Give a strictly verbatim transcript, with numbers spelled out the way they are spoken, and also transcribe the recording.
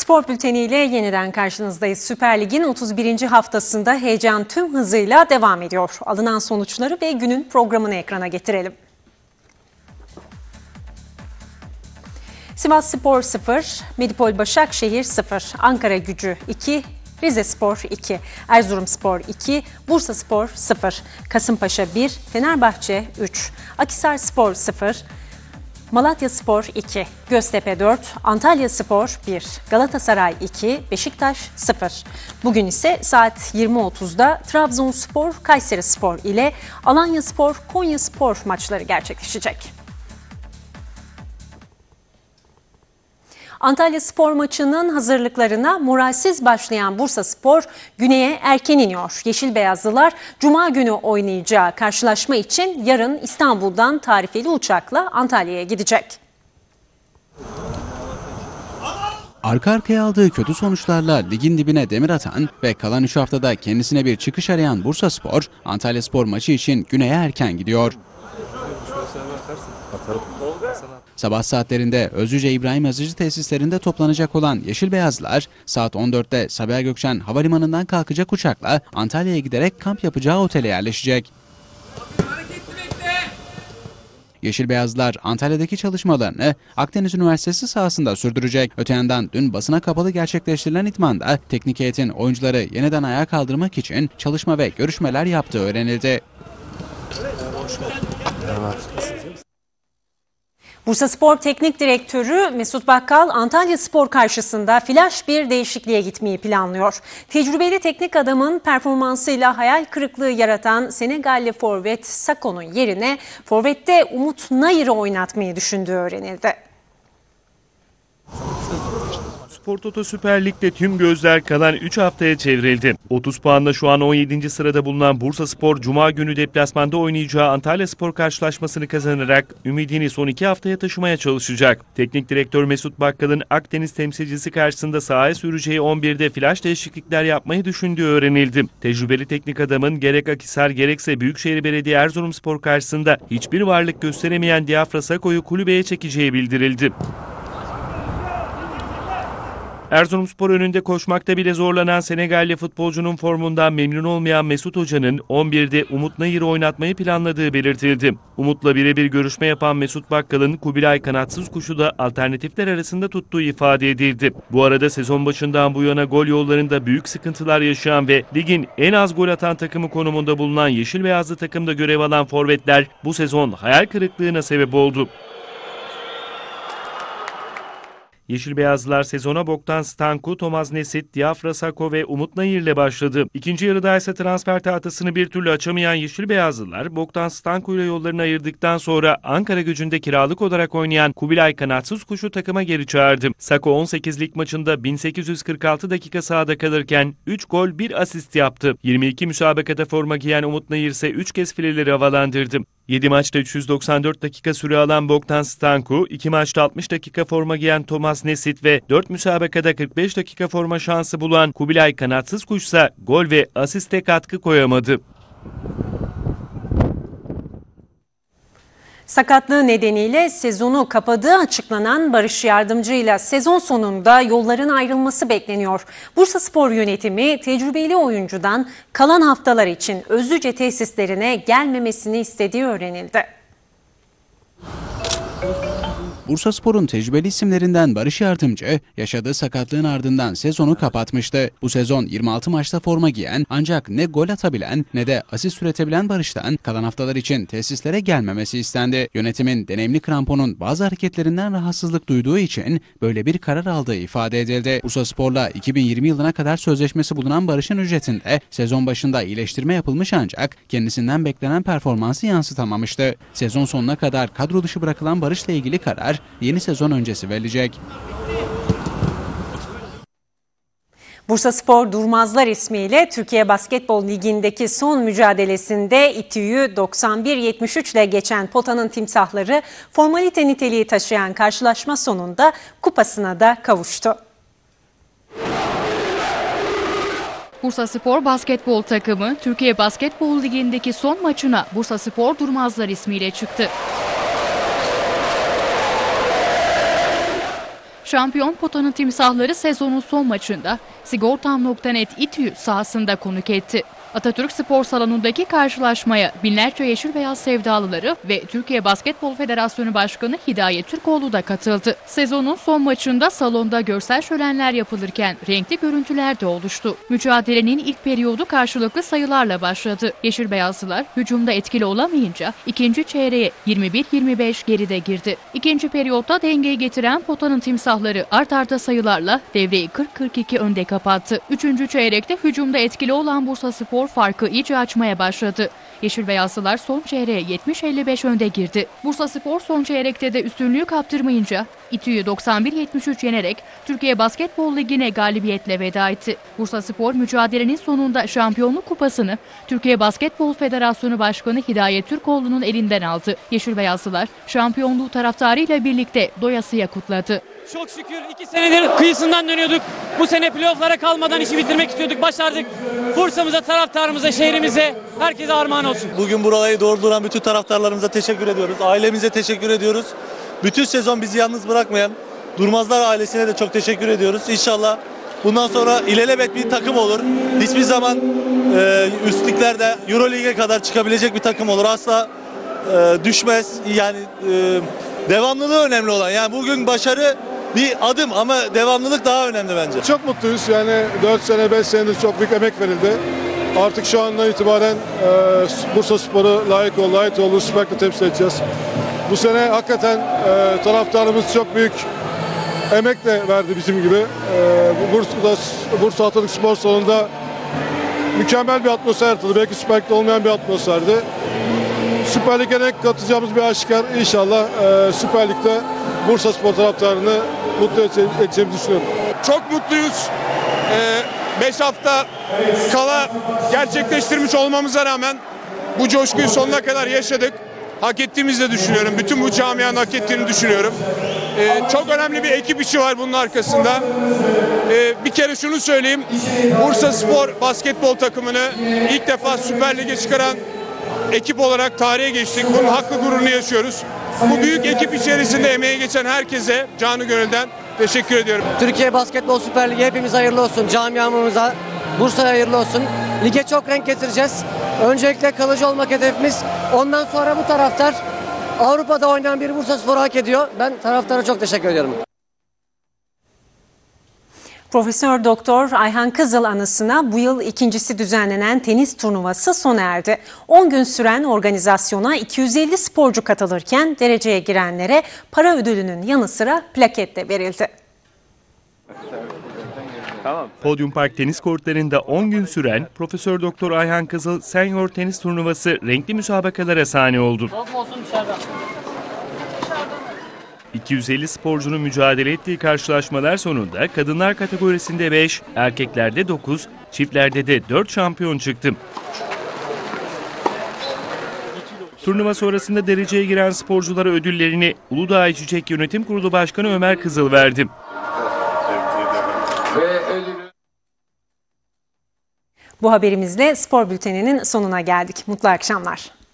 Spor bülteniyle yeniden karşınızdayız. Süper Lig'in otuz birinci haftasında heyecan tüm hızıyla devam ediyor. Alınan sonuçları ve günün programını ekrana getirelim. Sivasspor sıfır, Medipol Başakşehir sıfır, Ankaragücü iki, Rizespor iki, Erzurumspor iki, Bursaspor sıfır, Kasımpaşa bir, Fenerbahçe üç, Akhisarspor sıfır, Malatyaspor iki, Göztepe dört, Antalyaspor bir, Galatasaray iki, Beşiktaş sıfır. Bugün ise saat yirmi otuzda Trabzonspor Kayserispor ile Alanyaspor Konyaspor maçları gerçekleşecek. Antalyaspor maçının hazırlıklarına moralsiz başlayan Bursaspor güneye erken iniyor. Yeşil Beyazlılar Cuma günü oynayacağı karşılaşma için yarın İstanbul'dan tarifeli uçakla Antalya'ya gidecek. Arka arkaya aldığı kötü sonuçlarla ligin dibine demir atan ve kalan üç haftada kendisine bir çıkış arayan Bursaspor, Antalyaspor maçı için güneye erken gidiyor. Sabah saatlerinde Özlüce İbrahim Yazıcı tesislerinde toplanacak olan Yeşil Beyazlılar, saat on dörtte Sabiha Gökçen Havalimanı'ndan kalkacak uçakla Antalya'ya giderek kamp yapacağı otele yerleşecek. Yeşil Beyazlılar Antalya'daki çalışmalarını Akdeniz Üniversitesi sahasında sürdürecek. Öte yandan dün basına kapalı gerçekleştirilen idmanda teknik heyetin oyuncuları yeniden ayağa kaldırmak için çalışma ve görüşmeler yaptığı öğrenildi. Bursaspor Teknik Direktörü Mesut Bakkal, Antalyaspor karşısında flash bir değişikliğe gitmeyi planlıyor. Tecrübeli teknik adamın performansıyla hayal kırıklığı yaratan Senegalli forvet Sako'nun yerine forvette Umut Nayır'ı oynatmayı düşündüğü öğrenildi. Spor Toto Süper Lig'de tüm gözler kalan üç haftaya çevrildi. otuz puanla şu an on yedinci sırada bulunan Bursaspor, Cuma günü deplasmanda oynayacağı Antalyaspor karşılaşmasını kazanarak ümidini son iki haftaya taşımaya çalışacak. Teknik direktör Mesut Bakkal'ın Akdeniz temsilcisi karşısında sahaya süreceği on birde flash değişiklikler yapmayı düşündüğü öğrenildi. Tecrübeli teknik adamın gerek Akhisar gerekse Büyükşehir Belediye Erzurumspor karşısında hiçbir varlık gösteremeyen Diafra Sako'yu kulübeye çekeceği bildirildi. Erzurumspor önünde koşmakta bile zorlanan Senegalli futbolcunun formundan memnun olmayan Mesut Hoca'nın on birde Umut Nayır'ı oynatmayı planladığı belirtildi. Umut'la birebir görüşme yapan Mesut Bakkal'ın Kubilay Kanatsız Kuş'u da alternatifler arasında tuttuğu ifade edildi. Bu arada sezon başından bu yana gol yollarında büyük sıkıntılar yaşayan ve ligin en az gol atan takımı konumunda bulunan Yeşil Beyazlı takımda görev alan forvetler bu sezon hayal kırıklığına sebep oldu. Yeşil Beyazlılar sezona Bogdan Stanku, Tomas Nesit, Diafra Sako ve Umut Nayır ile başladı. İkinci yarıda ise transfer tahtasını bir türlü açamayan Yeşil Beyazlılar, Bogdan Stanku ile yollarını ayırdıktan sonra Ankaragücü'nde kiralık olarak oynayan Kubilay Kanatsız Kuş'u takıma geri çağırdı. Sako on sekiz lig maçında bin sekiz yüz kırk altı dakika sahada kalırken üç gol bir asist yaptı. yirmi iki müsabakada forma giyen Umut Nayır ise üç kez fileleri havalandırdı. yedi maçta üç yüz doksan dört dakika süre alan Bogdan Stanku, iki maçta altmış dakika forma giyen Tomas Nesit ve dört müsabakada kırk beş dakika forma şansı bulan Kubilay Kanatsız Kuş ise gol ve asiste katkı koyamadı. Sakatlığı nedeniyle sezonu kapadığı açıklanan Barış Yardımcı ile sezon sonunda yolların ayrılması bekleniyor. Bursaspor yönetimi tecrübeli oyuncudan kalan haftalar için Özlüce tesislerine gelmemesini istediği öğrenildi. Bursaspor'un tecrübeli isimlerinden Barış Yardımcı yaşadığı sakatlığın ardından sezonu kapatmıştı. Bu sezon yirmi altı maçta forma giyen ancak ne gol atabilen ne de asist üretebilen Barış'tan kalan haftalar için tesislere gelmemesi istendi. Yönetimin deneyimli kramponun bazı hareketlerinden rahatsızlık duyduğu için böyle bir karar aldığı ifade edildi. Bursaspor'la iki bin yirmi yılına kadar sözleşmesi bulunan Barış'ın ücretinde sezon başında iyileştirme yapılmış ancak kendisinden beklenen performansı yansıtamamıştı. Sezon sonuna kadar kadro dışı bırakılan Barış'la ilgili karar yeni sezon öncesi verilecek. Bursaspor Durmazlar ismiyle Türkiye Basketbol Ligi'ndeki son mücadelesinde İTÜ'yü doksan bir yetmiş üç ile geçen potanın timsahları formalite niteliği taşıyan karşılaşma sonunda kupasına da kavuştu. Bursaspor basketbol takımı Türkiye Basketbol Ligi'ndeki son maçına Bursaspor Durmazlar ismiyle çıktı. Şampiyon potanın timsahları sezonun son maçında Sigortam nokta net İTÜ sahasında konuk etti. Atatürk Spor Salonu'ndaki karşılaşmaya binlerce yeşil beyaz sevdalıları ve Türkiye Basketbol Federasyonu Başkanı Hidayet Türkoğlu da katıldı. Sezonun son maçında salonda görsel şölenler yapılırken renkli görüntüler de oluştu. Mücadelenin ilk periyodu karşılıklı sayılarla başladı. Yeşil beyazlılar hücumda etkili olamayınca ikinci çeyreğe yirmi bir yirmi beş geride girdi. İkinci periyotta dengeyi getiren potanın timsahları art arda sayılarla devreyi kırk kırk iki önde kapattı. Üçüncü çeyrekte hücumda etkili olan Bursaspor farkı iyice açmaya başladı. Yeşil beyazlılar son çeyreğe yetmiş elli beş önde girdi. Bursaspor son çeyrekte de üstünlüğü kaptırmayınca İTÜ'yü doksan bir yetmiş üç yenerek Türkiye Basketbol Ligi'ne galibiyetle veda etti. Bursaspor mücadelenin sonunda şampiyonluk kupasını Türkiye Basketbol Federasyonu Başkanı Hidayet Türkoğlu'nun elinden aldı. Yeşil beyazlılar şampiyonluğu taraftarıyla birlikte doyasıya kutladı. Çok şükür iki senedir kıyısından dönüyorduk. Bu sene playoff'lara kalmadan işi bitirmek istiyorduk. Başardık. Bursa'mıza, taraftarımıza, şehrimize, herkese armağan olsun. Bugün burayı dolduran bütün taraftarlarımıza teşekkür ediyoruz. Ailemize teşekkür ediyoruz. Bütün sezon bizi yalnız bırakmayan Durmazlar ailesine de çok teşekkür ediyoruz. İnşallah bundan sonra ilelebet bir takım olur. Hiçbir zaman e, üstlüklerde Euroleague'e kadar çıkabilecek bir takım olur. Asla e, düşmez. Yani e, devamlılığı önemli olan. Yani bugün başarı bir adım ama devamlılık daha önemli bence. Çok mutluyuz. Yani dört sene beş senedir çok büyük emek verildi. Artık şu andan itibaren e, Bursaspor'u layık ol, layık olduğu süperle temsil edeceğiz. Bu sene hakikaten e, taraftarımız çok büyük emekle verdi bizim gibi. E, Bursa'da, Bursa Atatürk Spor Salonu'nda mükemmel bir atmosfer yaratıldı. Belki Süper Lig'de olmayan bir atmosferdi. Süper Lig'e renk katacağımız bir aşikar. İnşallah e, Süper Lig'de Bursaspor taraftarını mutlu edeceğimizi düşünüyorum. Çok mutluyuz. beş hafta kala gerçekleştirmiş olmamıza rağmen bu coşkuyu sonuna kadar yaşadık. Hak ettiğimizi de düşünüyorum. Bütün bu camianın hak ettiğini düşünüyorum. Ee, çok önemli bir ekip işi var bunun arkasında. Ee, bir kere şunu söyleyeyim. Bursaspor basketbol takımını ilk defa Süper Lig'e çıkaran ekip olarak tarihe geçtik. Bunun haklı gururunu yaşıyoruz. Bu büyük ekip içerisinde emeği geçen herkese canı gönülden teşekkür ediyorum. Türkiye Basketbol Süper Ligi hepimiz hayırlı olsun. Camiamıza, Bursa'ya hayırlı olsun. Lige çok renk getireceğiz. Öncelikle kalıcı olmak hedefimiz. Ondan sonra bu taraftar Avrupa'da oynayan bir Bursaspor'u hak ediyor. Ben taraftara çok teşekkür ediyorum. Profesör Doktor Ayhan Kızıl anısına bu yıl ikincisi düzenlenen tenis turnuvası sona erdi. on gün süren organizasyona iki yüz elli sporcu katılırken dereceye girenlere para ödülünün yanı sıra plaket de verildi. Podium Park tenis kortlarında on gün süren Profesör Doktor Ayhan Kızıl Senior Tenis Turnuvası renkli müsabakalara sahne oldu. iki yüz elli sporcunun mücadele ettiği karşılaşmalar sonunda kadınlar kategorisinde beş, erkeklerde dokuz, çiftlerde de dört şampiyon çıktı. Turnuva sonrasında dereceye giren sporculara ödüllerini Uludağ İçecek Yönetim Kurulu Başkanı Ömer Kızıl verdi. Bu haberimizle spor bülteninin sonuna geldik. Mutlu akşamlar.